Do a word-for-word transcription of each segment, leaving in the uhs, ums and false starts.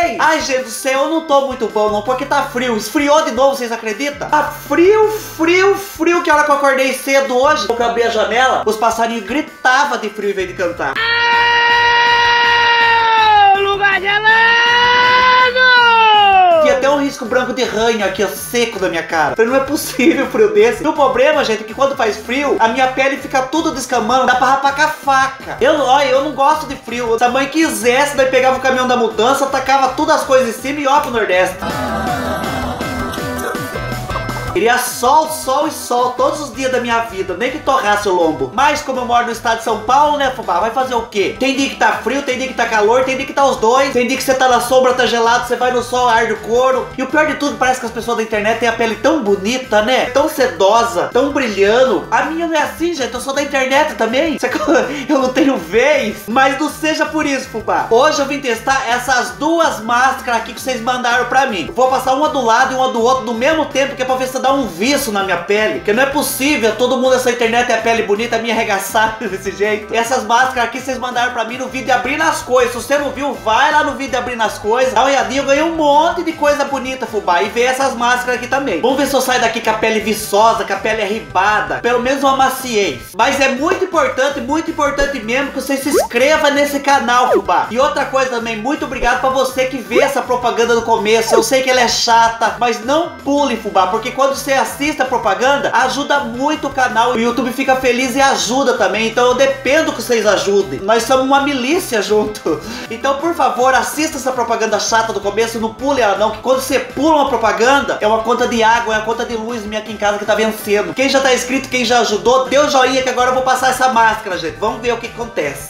vocês? Ai, gente do céu, eu não tô muito bom não, porque tá frio. Esfriou de novo, vocês acreditam? Tá frio, frio, frio. Que hora que eu acordei cedo hoje, eu abri a janela, os passarinhos gritavam de frio em vez de cantar. Ah, lugar gelado! Tinha até um risco branco de ranho aqui, ó, seco na minha cara. Falei, não é possível frio desse. E o problema, gente, é que quando faz frio, a minha pele fica tudo descamando, dá pra rapar com a faca. Eu, olha, eu não gosto de frio. Se a mãe quisesse, daí pegava o caminhão da mudança, tacava todas as coisas em cima e ó pro Nordeste. Queria sol, sol e sol todos os dias da minha vida, nem que torrasse o lombo. Mas como eu moro no estado de São Paulo, né, fubá, vai fazer o quê? Tem dia que tá frio, tem dia que tá calor, tem dia que tá os dois. Tem dia que você tá na sombra, tá gelado, você vai no sol, arde o couro. E o pior de tudo, parece que as pessoas da internet têm a pele tão bonita, né? Tão sedosa, tão brilhando. A minha não é assim, gente, eu sou da internet também. Eu não tenho vez, mas não seja por isso, fubá. Hoje eu vim testar essas duas máscaras aqui que vocês mandaram pra mim. Vou passar uma do lado e uma do outro no mesmo tempo, que é pra ver se dá um viço na minha pele, que não é possível todo mundo nessa internet tem a pele bonita, a minha arregaçada desse jeito. E essas máscaras aqui vocês mandaram pra mim no vídeo de Abrindo as Coisas. Se você não viu, vai lá no vídeo de Abrindo as Coisas, dá uma olhadinha, eu ganhei um monte de coisa bonita, fubá, e vê essas máscaras aqui também. Vamos ver se eu saio daqui com a pele viçosa, com a pele arribada, pelo menos uma maciez. Mas é muito importante, muito importante mesmo que você se inscreva nesse canal, fubá. E outra coisa também, muito obrigado pra você que vê essa propaganda no começo. Eu sei que ela é chata, mas não pule, fubá, porque quando você assista a propaganda, ajuda muito o canal. O YouTube fica feliz e ajuda também. Então eu dependo que vocês ajudem. Nós somos uma milícia junto. Então, por favor, assista essa propaganda chata do começo. Não pule ela não, que quando você pula uma propaganda, é uma conta de água, é uma conta de luz minha aqui em casa que tá vencendo. Quem já tá inscrito, quem já ajudou, dê um joinha que agora eu vou passar essa máscara, gente. Vamos ver o que acontece.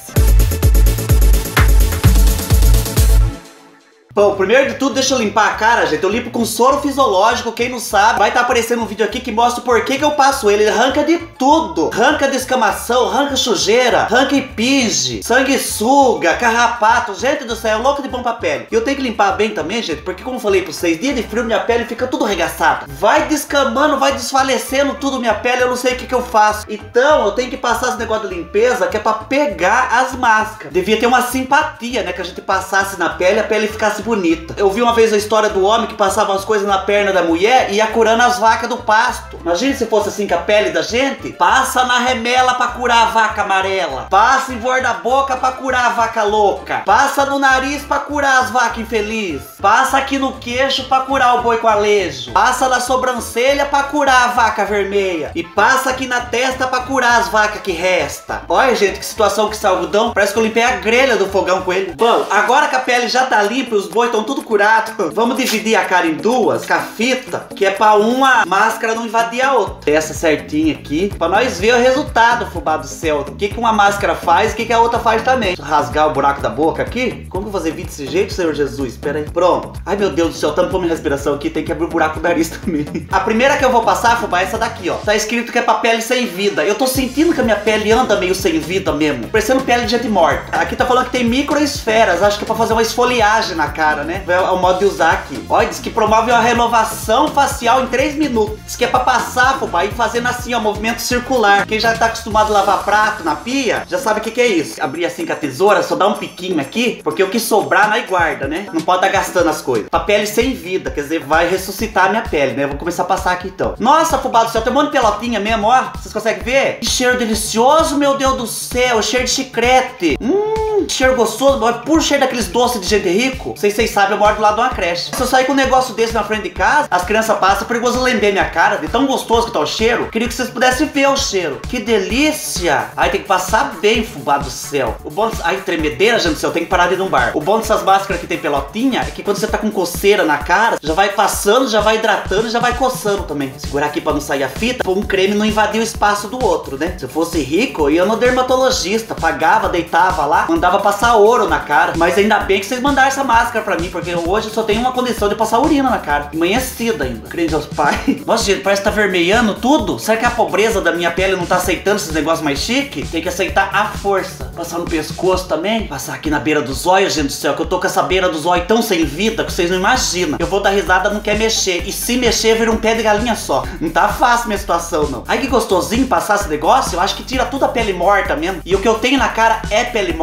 Bom, primeiro de tudo, deixa eu limpar a cara, gente. Eu limpo com soro fisiológico, quem não sabe. Vai estar aparecendo um vídeo aqui que mostra o porquê que eu passo ele. Ele arranca de tudo. Arranca descamação, arranca sujeira, arranca impinge, sanguessuga, carrapato. Gente do céu, é louco de bom pra pele. E eu tenho que limpar bem também, gente, porque como eu falei pra vocês, dia de frio minha pele fica tudo arregaçada. Vai descamando, vai desfalecendo tudo minha pele, eu não sei o que que eu faço. Então, eu tenho que passar esse negócio de limpeza que é pra pegar as máscaras. Devia ter uma simpatia, né, que a gente passasse na pele e a pele ficasse bonita. Eu vi uma vez a história do homem que passava as coisas na perna da mulher e ia curando as vacas do pasto. Imagina se fosse assim com a pele da gente. Passa na remela pra curar a vaca amarela. Passa em volta da boca pra curar a vaca louca. Passa no nariz pra curar as vacas infelizes. Passa aqui no queixo pra curar o boi com alejo. Passa na sobrancelha pra curar a vaca vermelha. E passa aqui na testa pra curar as vacas que resta. Olha, gente, que situação que esse algodão. Parece que eu limpei a grelha do fogão com ele. Bom, agora que a pele já tá limpa e os boi estão tudo curados, vamos dividir a cara em duas com a fita, que é pra uma máscara não invadir a outra. Essa certinha aqui, pra nós ver o resultado, fubá do céu. O que que uma máscara faz e o que que a outra faz também. Deixa eu rasgar o buraco da boca aqui. Como que eu vou fazer vídeo desse jeito, Senhor Jesus? Espera aí. Pronto. Ai, meu Deus do céu, tampou minha respiração aqui. Tem que abrir o buraco do nariz também. A primeira que eu vou passar, fubá, é essa daqui, ó. Tá escrito que é pra pele sem vida. Eu tô sentindo que a minha pele anda meio sem vida mesmo, parecendo pele de gente morta. Aqui tá falando que tem microesferas. Acho que é pra fazer uma esfoliagem na cara, né? É o modo de usar aqui. Olha, diz que promove uma renovação facial em três minutos. Diz que é pra passar, fubá, e fazendo assim, ó, movimento circular. Quem já tá acostumado a lavar prato na pia, já sabe o que que é isso. Abrir assim com a tesoura, só dá um piquinho aqui, porque o que sobrar nós guarda, né? Não pode estar gastando as coisas. Pra pele sem vida, quer dizer, vai ressuscitar a minha pele, né? Eu vou começar a passar aqui então. Nossa, fubá do céu, tem um monte de pelotinha mesmo, ó. Vocês conseguem ver? Que cheiro delicioso, meu Deus do céu. Cheiro de chiclete. Hum, cheiro gostoso. Puro cheiro daqueles doces de gente rico. Não sei se vocês sabem, eu moro do lado de uma creche. Se eu sair com um negócio desse na frente de casa, as crianças passam, é perigoso lamber minha cara, de tão gostoso que tá o cheiro. Queria que vocês pudessem ver o cheiro. Que delícia! Aí tem que passar bem, fubá do céu. O bom... Ai, tremedeira, gente do céu, tem que parar de ir num bar. O bom dessas máscaras que tem pelotinha é que quando você tá com coceira na cara, já vai passando, já vai hidratando, já vai coçando também. Segurar aqui pra não sair a fita, pra um creme não invadir o espaço do outro, né? Se eu fosse rico, eu ia no dermatologista, pagava, deitava lá, mandava passar ouro na cara. Mas ainda bem que vocês mandaram essa máscara pra mim, porque hoje eu só tenho uma condição de passar urina na cara. Amanhecida ainda. Crente aos pais. Nossa, gente, parece que tá vermelhando tudo. Será que a pobreza da minha pele não tá aceitando esses negócios mais chiques? Tem que aceitar a força. Passar no pescoço também. Passar aqui na beira dos olhos, gente do céu, que eu tô com essa beira dos olhos tão sem vida que vocês não imaginam. Eu vou dar risada, não quer mexer. E se mexer, vira um pé de galinha só. Não tá fácil minha situação, não. Ai, que gostosinho passar esse negócio. Eu acho que tira tudo a pele morta mesmo. E o que eu tenho na cara é pele morta, gente.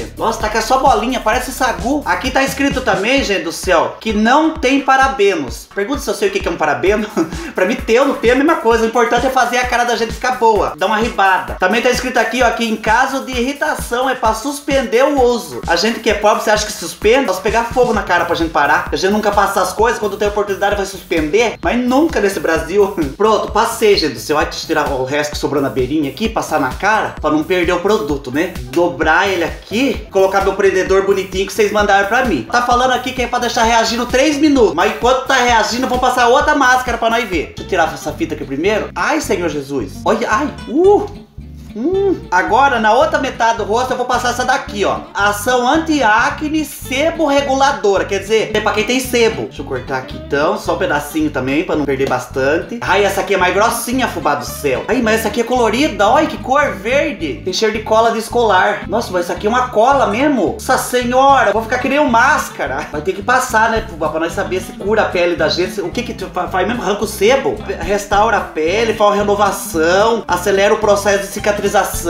gente. Nossa, tá com só bolinha, parece sagu. Aqui tá escrito também, gente do céu, que não tem parabenos. Pergunta se eu sei o que é um parabeno. Pra mim ter ou não ter é a mesma coisa. O importante é fazer a cara da gente ficar boa, dar uma ribada. Também tá escrito aqui, ó, que em caso de irritação é pra suspender o uso. A gente que é pobre, você acha que suspende? Nós pegar fogo na cara pra gente parar. A gente nunca passa as coisas, quando tem oportunidade vai suspender. Mas nunca nesse Brasil. Pronto, passei, gente do céu. Vai tirar o resto que sobrou na beirinha aqui, passar na cara, pra não perder o produto, né? Dobrar ele aqui, colocar meu prendedor bonitinho que vocês mandaram pra mim. Tá falando aqui que é pra deixar reagindo três minutos. Mas enquanto tá reagindo, vou passar outra máscara pra nós ver. Deixa eu tirar essa fita aqui primeiro. Ai, Senhor Jesus. Olha, ai, uh... Hum. Agora, na outra metade do rosto, eu vou passar essa daqui, ó. Ação anti-acne sebo reguladora. Quer dizer, é pra quem tem sebo. Deixa eu cortar aqui então, só um pedacinho também, pra não perder bastante. Ai, essa aqui é mais grossinha, fubá do céu. Ai, mas essa aqui é colorida, olha que cor verde. Tem cheiro de cola de escolar. Nossa, mas essa aqui é uma cola mesmo. Nossa senhora, vou ficar que nem um máscara. Vai ter que passar, né, fubá, pra nós saber se cura a pele da gente. O que que faz mesmo? Arranca o sebo? Restaura a pele, faz uma renovação, acelera o processo de cicatrização,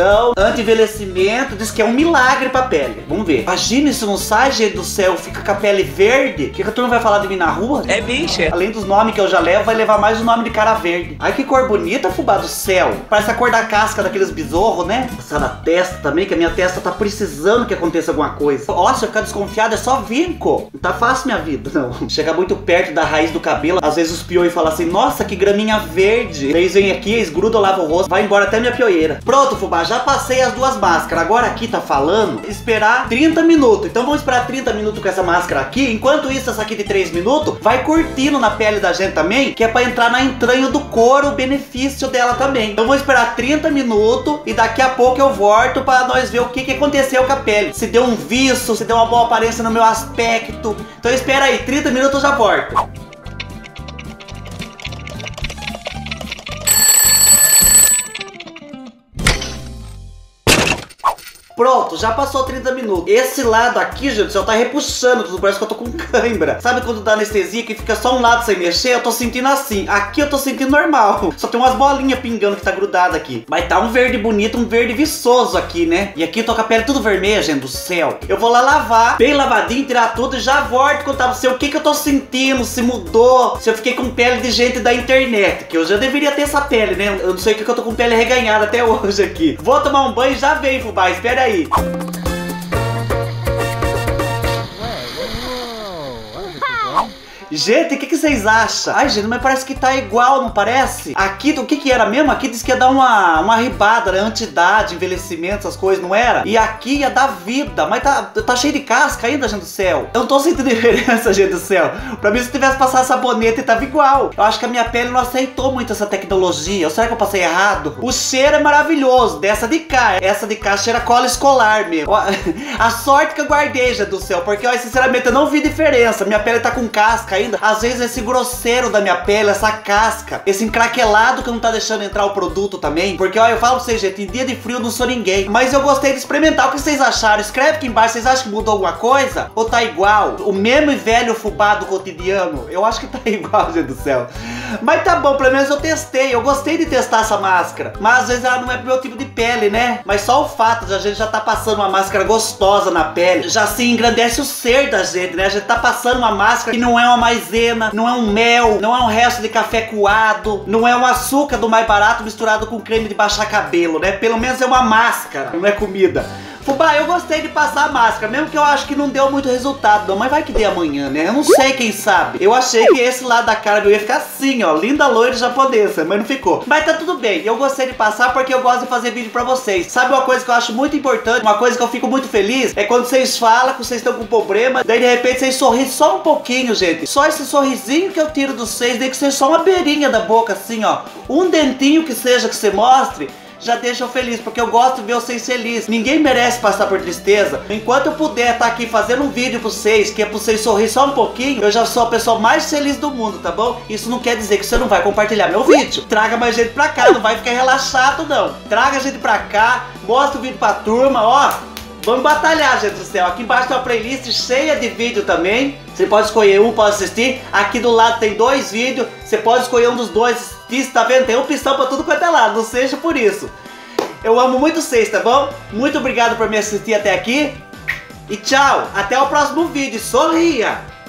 anti-envelhecimento, diz que é um milagre pra pele. Vamos ver. Imagina isso não sai, gente do céu, fica com a pele verde. O que, que a turma vai falar de mim na rua? É bicha. Além dos nomes que eu já levo, vai levar mais o nome de cara verde. Ai, que cor bonita, fubá do céu. Parece a cor da casca daqueles besouros, né? Passar na testa também, que a minha testa tá precisando que aconteça alguma coisa. Ó, se eu ficar desconfiado, é só vinco. Não tá fácil minha vida, não. Chega muito perto da raiz do cabelo, às vezes os piões falam assim, nossa, que graminha verde. Eles vêm aqui, eles grudam, lavam o rosto, vai embora até minha pioeira. Pronto, fubá, já passei as duas máscaras. Agora aqui tá falando esperar trinta minutos. Então vamos esperar trinta minutos com essa máscara aqui. Enquanto isso, essa aqui de três minutos vai curtindo na pele da gente também, que é pra entrar na entranha do couro, o benefício dela também. Então vamos esperar trinta minutos e daqui a pouco eu volto pra nós ver o que, que aconteceu com a pele. Se deu um viço, se deu uma boa aparência no meu aspecto. Então espera aí, trinta minutos eu já volto. Pronto, já passou trinta minutos. Esse lado aqui, gente, só tá repuxando tudo, parece que eu tô com cãibra. Sabe quando dá anestesia que fica só um lado sem mexer? Eu tô sentindo assim. Aqui eu tô sentindo normal. Só tem umas bolinhas pingando que tá grudada aqui. Mas tá um verde bonito, um verde viçoso aqui, né? E aqui eu tô com a pele tudo vermelha, gente do céu. Eu vou lá lavar, bem lavadinho, tirar tudo e já volto contar pra você o que que eu tô sentindo, se mudou, se eu fiquei com pele de gente da internet. Que eu já deveria ter essa pele, né? Eu não sei o que que eu tô com pele reganhada até hoje aqui. Vou tomar um banho e já vem, fubá. Espera aí. Gente, o que, que vocês acham? Ai, gente, mas parece que tá igual, não parece? Aqui, o que que era mesmo? Aqui diz que ia dar uma, uma ribada, né? Antidade, envelhecimento, essas coisas, não era? E aqui ia dar vida, mas tá, tá cheio de casca ainda, gente do céu. Eu não tô sentindo diferença, gente do céu. Pra mim, se tivesse passado sabonete, tava igual. Eu acho que a minha pele não aceitou muito essa tecnologia. Ou será que eu passei errado? O cheiro é maravilhoso, dessa de cá. Essa de cá cheira cola escolar mesmo. A sorte que eu guardei, gente do céu, porque, ó, sinceramente, eu não vi diferença. Minha pele tá com casca ainda. Às vezes esse grosseiro da minha pele, essa casca, esse encraquelado que não tá deixando entrar o produto também. Porque, ó, eu falo pra vocês, gente, em dia de frio eu não sou ninguém. Mas eu gostei de experimentar. O que vocês acharam? Escreve aqui embaixo. Vocês acham que mudou alguma coisa? Ou tá igual? O mesmo e velho fubá do cotidiano? Eu acho que tá igual, gente do céu. Mas tá bom, pelo menos eu testei. Eu gostei de testar essa máscara. Mas às vezes ela não é pro meu tipo de pele, né? Mas só o fato de a gente já tá passando uma máscara gostosa na pele, já se engrandece o ser da gente, né? A gente tá passando uma máscara que não é uma maisena, não é um mel, não é um resto de café coado, não é um açúcar do mais barato misturado com creme de baixar cabelo, né? Pelo menos é uma máscara, não é comida. Fubá, eu gostei de passar a máscara, mesmo que eu acho que não deu muito resultado não, mas vai que dê amanhã, né? Eu não sei, quem sabe. Eu achei que esse lado da cara eu ia ficar assim, ó, linda loira japonesa, mas não ficou. Mas tá tudo bem, eu gostei de passar porque eu gosto de fazer vídeo pra vocês. Sabe uma coisa que eu acho muito importante, uma coisa que eu fico muito feliz, é quando vocês falam que vocês estão com problema, daí de repente vocês sorriem só um pouquinho, gente. Só esse sorrisinho que eu tiro dos seis, daí que seja só uma beirinha da boca, assim, ó. Um dentinho que seja que você mostre, já deixa eu feliz, porque eu gosto de ver vocês felizes. Ninguém merece passar por tristeza. Enquanto eu puder estar aqui fazendo um vídeo pra vocês, que é pra vocês sorrir só um pouquinho, eu já sou a pessoa mais feliz do mundo, tá bom? Isso não quer dizer que você não vai compartilhar meu vídeo. Traga mais gente pra cá, não vai ficar relaxado não. Traga gente pra cá, mostra o vídeo pra turma, ó. Vamos batalhar, gente do céu. Aqui embaixo tem uma playlist cheia de vídeo também. Você pode escolher um, pode assistir. Aqui do lado tem dois vídeos. Você pode escolher um dos dois. Isso, tá vendo? Tem opção pra tudo quanto é lado. Não seja por isso. Eu amo muito vocês, tá bom? Muito obrigado por me assistir até aqui. E tchau, até o próximo vídeo. Sorria!